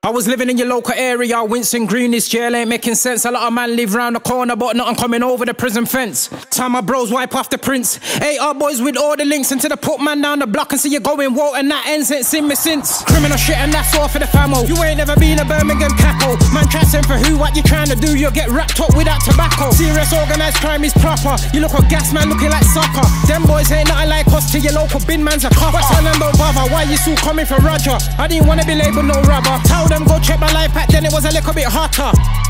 I was living in your local area, Winston Green, this jail ain't making sense. A lot of man live round the corner, but nothing coming over the prison fence. Time my bros wipe off the prints. Hey, our boys with all the links until they put man down the block and see you going woke, and that ends ain't seen me since. Criminal shit and that's all for the famo. You ain't never been a Birmingham cackle. Man try send for who, what you trying to do, you'll get wrapped up with that tobacco. Serious organised crime is proper. You look a gas man looking like soccer. Them boys ain't nothing like us till your local bin man's a copper. Tell them don't bother, why you still coming for Roger? I didn't wanna be labelled no rubber. Tell them go check my life pack, then it was a little bit hotter.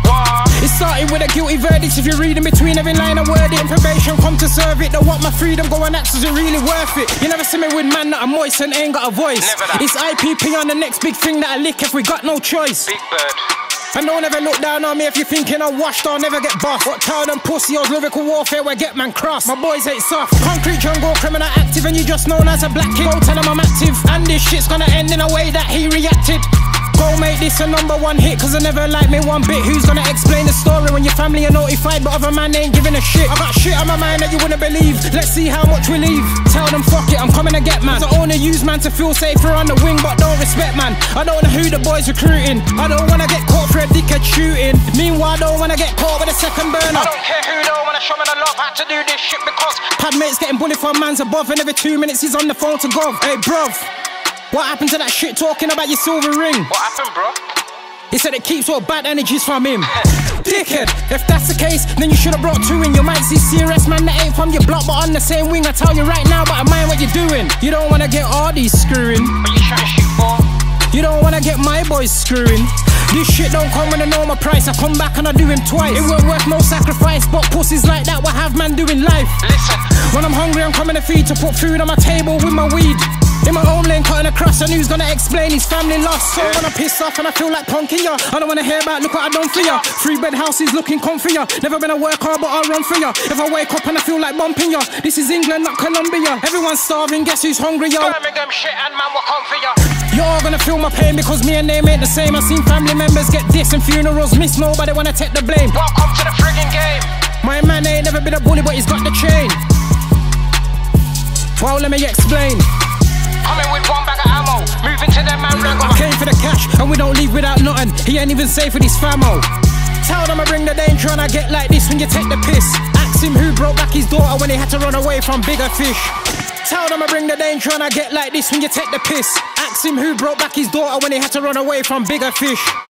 It started with a guilty verdict. If you're reading between every line of word, the information come to serve it. Don't want my freedom, go and ask, is it really worth it? You never see me with man that are moist and ain't got a voice. It's IPP on the next big thing that I lick if we got no choice. Big bird. And don't ever look down on me if you're thinking I'm washed, I'll never get bossed. What tell them pussy or lyrical warfare where get man cross. My boys ain't soft. Concrete jungle, criminal active, and you just known as a black kid. Go tell him I'm active, and this shit's gonna end in a way that he reacted. Go make this a #1 hit, cause I never liked me one bit. Who's gonna explain the story when your family are notified, but other man ain't giving a shit? I got shit on my mind that you wouldn't believe. Let's see how much we leave. Tell them fuck it, I'm coming to get man. I only use man to feel safer on the wing, but don't respect man. I don't know who the boys recruiting. I don't wanna get caught for a dickhead shooting. Meanwhile I don't wanna get caught with a second burner. I don't care who don't wanna show me the love. I had to do this shit because pad mates getting bullied from man's above, and every 2 minutes he's on the phone to gov. Hey bruv, what happened to that shit talking about your silver ring? What happened, bro? He said it keeps all bad energies from him. Dickhead, if that's the case, then you should've brought two in. You might see serious man that ain't from your block, but on the same wing. I tell you right now, but I mind what you're doing. You don't wanna get all these screwing. What you trying to shoot for? You don't wanna get my boys screwing. This shit don't come with a normal price. I come back and I do him twice. It weren't worth no sacrifice, but pussies like that, what have man doing life? Listen, when I'm hungry, I'm coming to feed, to put food on my table with my weed. In my own lane, cutting across, and who's gonna explain his family lost? So when I piss off and I feel like punking ya, I don't wanna hear about look what I done for ya. 3-bed houses looking comfier. Never been a work hard, but I'll run for ya. If I wake up and I feel like bumping ya, this is England, not Colombia. Everyone's starving, guess who's hungry, yo? Birmingham shit and man will come for ya. You're all gonna feel my pain because me and them ain't the same. I've seen family members get dissed and funerals missed, nobody wanna take the blame. Welcome to the friggin' game. My man ain't never been a bully, but he's got the chain. Well, let me explain. Coming with one bag of ammo, moving to them man regular. I came for the cash and we don't leave without nothing. He ain't even safe with his famo. Tell them I bring the danger and I get like this when you take the piss. Ask him who broke back his daughter when he had to run away from bigger fish. Tell them I bring the danger and I get like this when you take the piss. Ask him who broke back his daughter when he had to run away from bigger fish.